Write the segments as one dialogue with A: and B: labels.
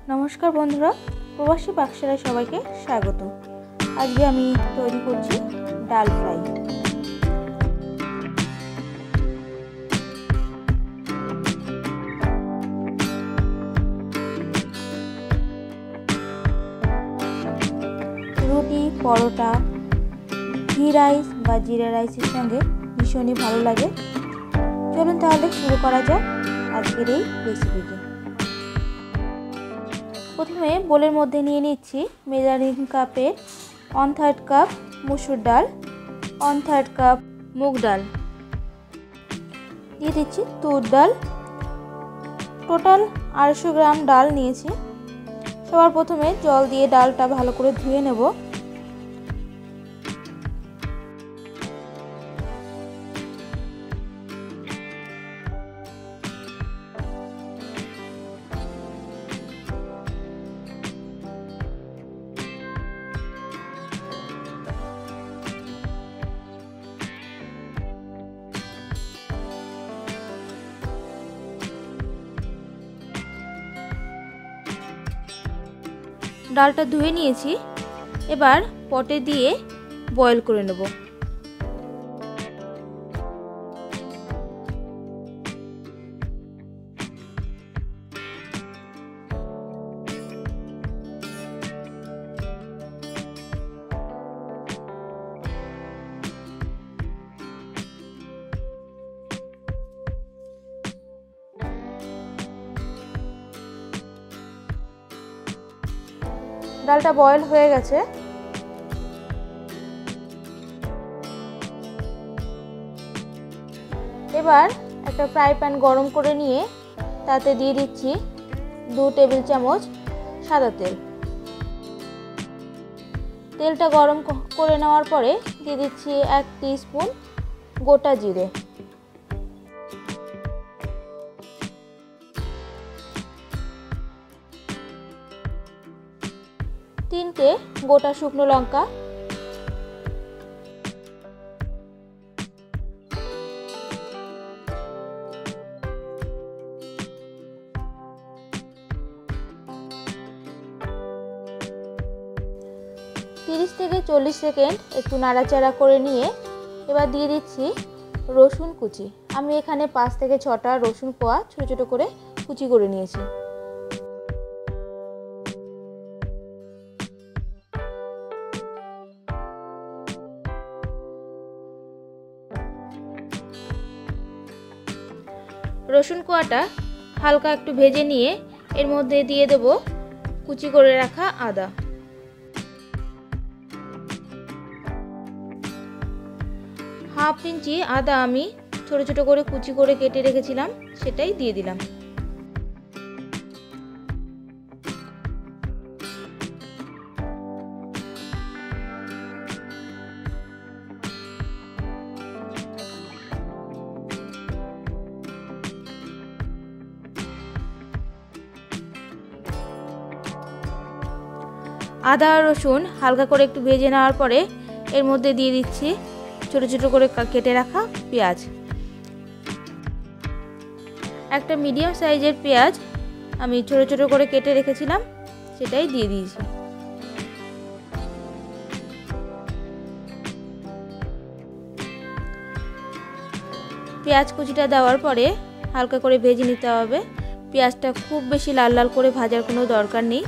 A: নমস্কার বন্ধুরা, প্রবাসী পাকশালায় সবাইকে স্বাগত। আজকে আমি তৈরি করছি ডাল ফ্রাই। রুটি, পরোটা, ঘি রাইস বা জিরা রাইসের সঙ্গে ভীষণই ভালো লাগে। চলুন তাহলে শুরু করা যাক আজকের এই রেসিপিটি। প্রথমে বোলের মধ্যে নিয়ে নিচ্ছি মেজারিং কাপের 1/3 কাপ মসুর ডাল, 1/3 কাপ মুগ ডাল, দিয়ে দিচ্ছি তুর ডাল। টোটাল 250 গ্রাম ডাল নিয়েছি। সবার প্রথমে জল দিয়ে ডালটা ভালো করে ধুয়ে নেব। ডালটা ধুয়ে নিয়েছি, এবার পটে দিয়ে বয়েল করে নেব। ডালটা বয়েল হয়ে গেছে। এবার একটা ফ্রাই প্যান গরম করে নিয়ে তাতে দিয়ে দিচ্ছি 2 টেবিল চামচ সাদা তেল। তেলটা গরম করে নেওয়ার পরে দিয়ে দিচ্ছি 1 টিস্পুন গোটা জিরে, 3টে গোটা শুকনো লঙ্কা, 30 থেকে 40 সেকেন্ড একটু নাড়াচাড়া করে নিয়ে এবার দিয়ে দিচ্ছি রসুন কুচি। আমি এখানে 5 থেকে 6টা রসুন কোয়া ছোট ছোট করে কুচি করে নিয়েছি। রসুন কোয়াটা হালকা একটু ভেজে নিয়ে এর মধ্যে দিয়ে দেব কুচি করে রাখা আদা। হাফ ইঞ্চি আদা আমি ছোট ছোট করে কুচি করে কেটে রেখেছিলাম, সেটাই দিয়ে দিলাম। আদা আর রসুন হালকা করে একটু ভেজে নেওয়ার পরে এর মধ্যে দিয়ে দিচ্ছি ছোট ছোট করে কেটে রাখা পেঁয়াজ। একটা মিডিয়াম সাইজের পেঁয়াজ আমি ছোট ছোট করে কেটে রেখেছিলাম, সেটাই দিয়ে দিয়েছি। পেঁয়াজ কুচিটা দেওয়ার পরে হালকা করে ভেজে নিতে হবে। পেঁয়াজটা খুব বেশি লাল লাল করে ভাজার কোনো দরকার নেই।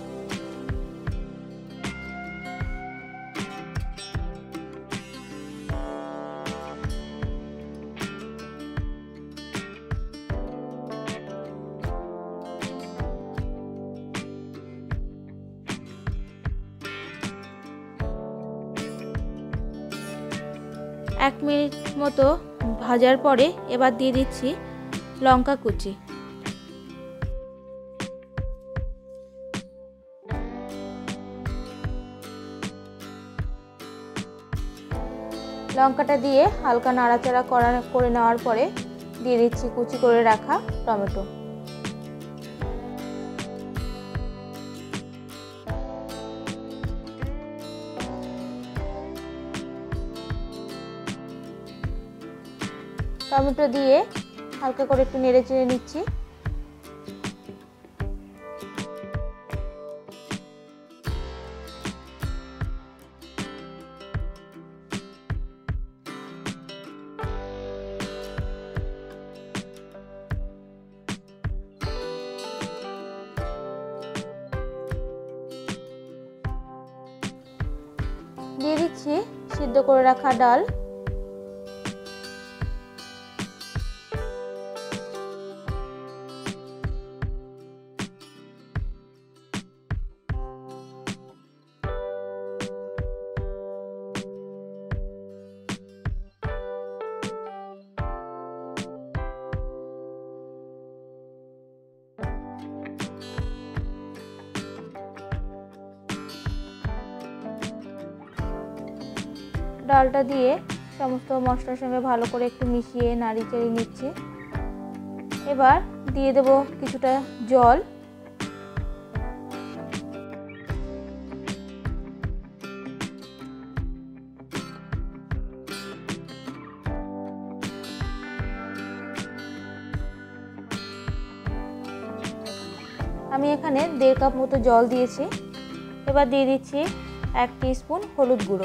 A: এক মিনিট মতো ভাজার পরে এবার দিয়ে দিচ্ছি লঙ্কা কুচি। লঙ্কাটা দিয়ে হালকা নাড়াচাড়া করে নেওয়ার পরে দিয়ে দিচ্ছি কুচি করে রাখা টমেটো। টমেটো দিয়ে হালকা করে একটু নেড়ে চেড়ে নিচ্ছি। দিচ্ছি সিদ্ধ করে রাখা ডাল। ডালটা দিয়ে সমস্ত মশলার সঙ্গে ভালো করে একটু মিশিয়ে নাড়ি চাড়িয়ে নিচ্ছি। এবার দিয়ে দেব কিছুটা জল। আমি এখানে 1.5 কাপ মতো জল দিয়েছি। এবার দিয়ে দিচ্ছি 1 টিস্পুন হলুদ গুঁড়ো,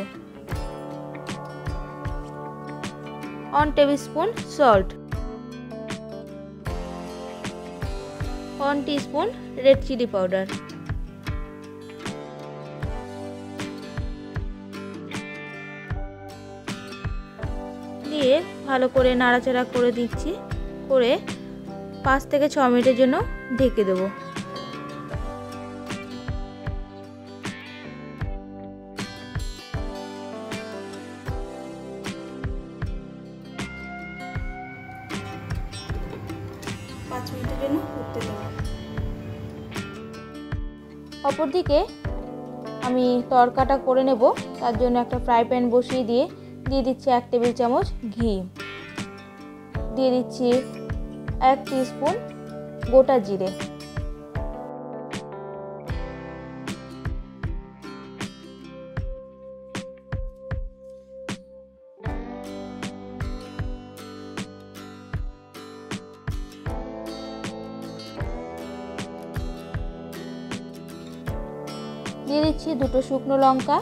A: 1 tablespoon salt, 1 teaspoon red chilli powder. দিয়ে ভালো করে নাড়াচাড়া করে দিচ্ছি, করে 5 থেকে 6 মিনিটের জন্য ঢেকে দেবো। অপরদিকে আমি তরকাটা করে নেব। তার জন্য একটা ফ্রাই প্যান বসিয়ে দিয়ে দিচ্ছি 1 টেবিল চামচ ঘি, দিয়ে দিচ্ছি 1 টিস্পুন গোটা জিরে, দিয়ে দিচ্ছি 2টো শুকনো লঙ্কা,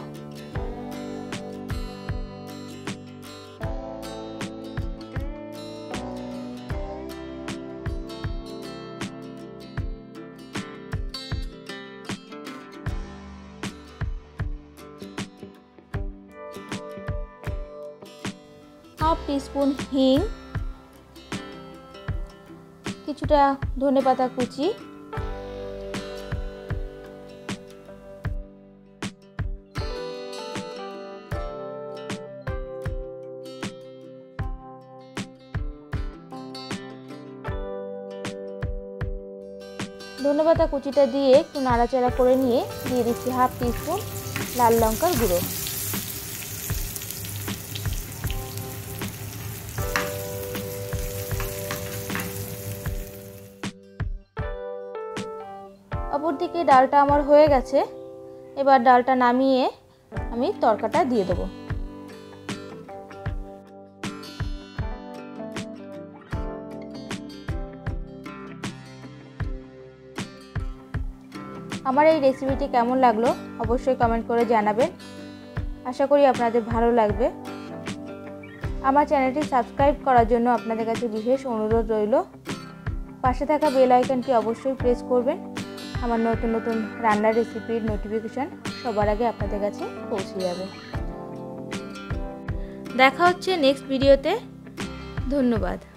A: হাফ টিস্পুন হিং, কিছুটা ধনেপাতা কুচি, ধনেপাতা কুচিটা দিয়ে একটু নাড়াচাড়া করে নিয়ে দিয়ে দিচ্ছি হাফ টিস্পুন লাল লঙ্কার গুঁড়ো। অপরদিকে ডালটা আমার হয়ে গেছে। এবার ডালটা নামিয়ে আমি তরকাটা দিয়ে দেবো। আমার এই রেসিপিটি কেমন লাগলো অবশ্যই কমেন্ট করে জানাবেন। আশা করি আপনাদের ভালো লাগবে। আমার চ্যানেলটি সাবস্ক্রাইব করার জন্য আপনাদের কাছে বিশেষ অনুরোধ রইল। পাশে থাকা বেল আইকনটি অবশ্যই প্রেস করবেন। আমার নতুন নতুন রান্নার রেসিপির নোটিফিকেশন সবার আগে আপনাদের কাছে পৌঁছে যাবে। দেখা হচ্ছে নেক্সট ভিডিওতে। ধন্যবাদ।